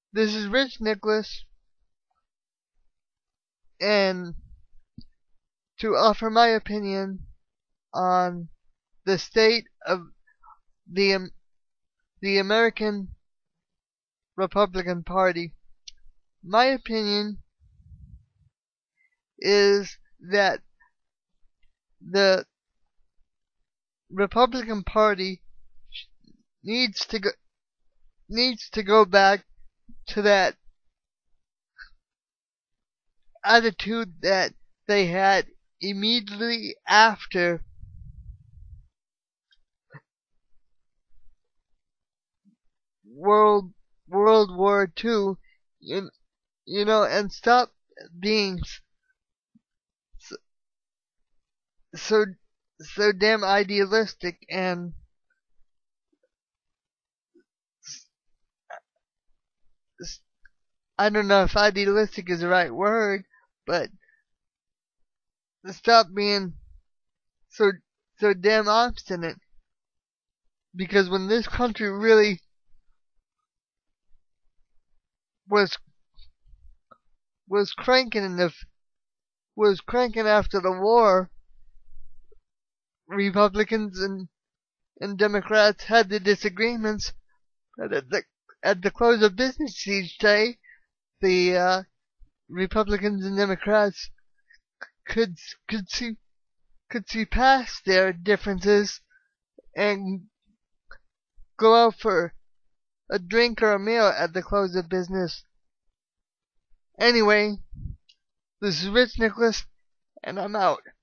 This is Rich Nicholas, and to offer my opinion on the state of the American Republican Party. My opinion is that the Republican Party needs to go back to that attitude that they had immediately after World War II, and stop being so damn idealistic, and I don't know if idealistic is the right word, but stop being so damn obstinate. Because when this country really was cranking after the war, Republicans and Democrats had the disagreements, but at the close of business each day, the Republicans and Democrats could see past their differences and go out for a drink or a meal at the close of business. Anyway, this is Rich Nicholas, and I'm out.